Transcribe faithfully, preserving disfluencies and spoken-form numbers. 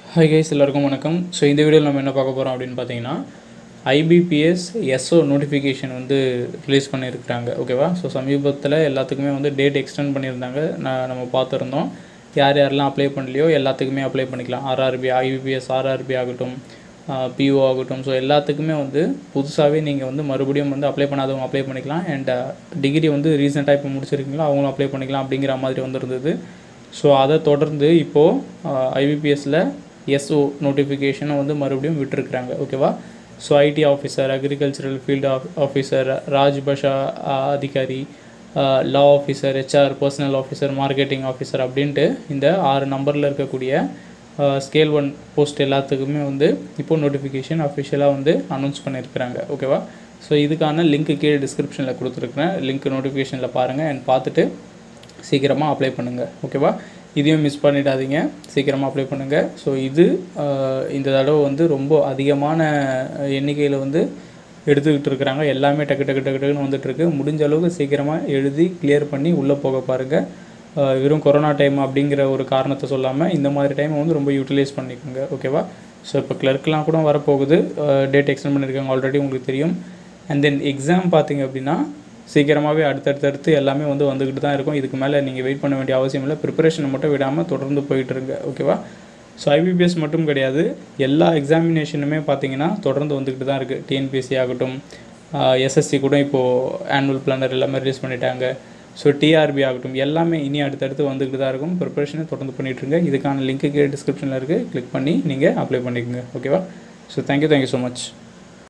Hi guys, எல்லாருக்கும் வணக்கம். So இந்த வீடியோவில் நம்ம என்ன பார்க்க போகிறோம் அப்படின்னு பார்த்தீங்கன்னா, ஐபிபிஎஸ் எஸ்ஓ நோட்டிஃபிகேஷன் வந்து ரிலீஸ் பண்ணியிருக்கிறாங்க. ஓகேவா? ஸோ சமீபத்தில் எல்லாத்துக்குமே வந்து டேட் எக்ஸ்டெண்ட் பண்ணியிருந்தாங்க. நான் நம்ம பார்த்துருந்தோம். யார் யாரெல்லாம் அப்ளை பண்ணலையோ எல்லாத்துக்குமே அப்ளை பண்ணிக்கலாம். ஆர்ஆர்பி, ஐபிபிஎஸ் ஆர்ஆர்பி ஆகட்டும், பிஓ ஆகட்டும். ஸோ எல்லாத்துக்குமே வந்து புதுசாகவே நீங்கள் வந்து மறுபடியும் வந்து அப்ளை பண்ணாதவங்க அப்ளை பண்ணிக்கலாம். அண்ட் டிகிரி வந்து ரீசெண்டாக இப்போ முடிச்சிருக்கீங்களோ அவங்களும் அப்ளை பண்ணிக்கலாம் அப்படிங்கிற மாதிரி வந்துருந்தது. ஸோ அதை தொடர்ந்து இப்போது ஐபிபிஎஸ்சில் எஸ்ஓ நோட்டிஃபிகேஷனை வந்து மறுபடியும் விட்டுருக்குறாங்க. ஓகேவா? So IT officer, agricultural field off officer, Rajbhasha அதிகாரி, law officer, HR, personnel officer, marketing officer அப்படின்ட்டு இந்த ஆறு நம்பரில் இருக்கக்கூடிய ஸ்கேல் ஒன் போஸ்ட் எல்லாத்துக்குமே வந்து இப்போது நோட்டிஃபிகேஷன் அஃபிஷியலாக வந்து அனௌன்ஸ் பண்ணியிருக்கிறாங்க. ஓகேவா? ஸோ இதுக்கான லிங்க்கு கீழே டிஸ்கிரிப்ஷனில் கொடுத்துருக்குறேன். லிங்க் நோட்டிஃபிகேஷனில் பாருங்கள் அண்ட் பார்த்துட்டு சீக்கிரமாக அப்ளை பண்ணுங்கள். ஓகேவா? இதையும் மிஸ் பண்ணிடாதீங்க, சீக்கிரமாக அப்ளை பண்ணுங்கள். ஸோ இது இந்த தடவை வந்து ரொம்ப அதிகமான எண்ணிக்கையில் வந்து எடுத்துக்கிட்டு இருக்கிறாங்க. எல்லாமே டக்கு டக்கு டக்கு டக்குன்னு வந்துட்டுருக்கு. முடிஞ்ச அளவுக்கு சீக்கிரமாக எழுதி கிளியர் பண்ணி உள்ளே போக பாருங்கள். வெறும் கொரோனா டைம் அப்படிங்கிற ஒரு காரணத்தை சொல்லாமல் இந்த மாதிரி டைமை வந்து ரொம்ப யூட்டிலைஸ் பண்ணிக்கோங்க. ஓகேவா? ஸோ இப்போ கிளர்க்கெலாம் கூட வரப்போகுது. டேட் எக்ஸ்டெண்ட் பண்ணியிருக்காங்க ஆல்ரெடி, உங்களுக்கு தெரியும். அண்ட் தென் எக்ஸாம் பார்த்திங்க அப்படின்னா சீக்கிரமாகவே அடுத்தடுத்தடுத்து எல்லாமே வந்து வந்துக்கிட்டு தான் இருக்கும். இதுக்கு மேலே நீங்கள் வெயிட் பண்ண வேண்டிய அவசியம் இல்லை. ப்ரிப்பரேஷனை மட்டும் விடாமல் தொடர்ந்து போயிட்டுருங்க. ஓகேவா? ஸோ ஐபிபிஎஸ் மட்டும் கிடையாது, எல்லா எக்ஸாமினேஷனுமே பார்த்தீங்கன்னா தொடர்ந்து வந்துக்கிட்டு தான் இருக்குது. டிஎன்பிஎஸ்சி ஆகட்டும், எஸ்எஸ்சி கூட இப்போது ஆனுவல் பிளானர் எல்லாமே ரிலீஸ் பண்ணிட்டாங்க. ஸோ டிஆர்பி ஆகட்டும், எல்லாமே இனி அடுத்தடுத்து வந்துக்கிட்டு தான் இருக்கும். ப்ரிப்பரேஷனை தொடர்ந்து பண்ணிகிட்ருங்க. இதுக்கான லிங்க்கு கீழே டிஸ்கிரிப்ஷனில் இருக்குது, கிளிக் பண்ணி நீங்கள் அப்ளை பண்ணிக்கோங்க. ஓகேவா? So thank you thank you so much.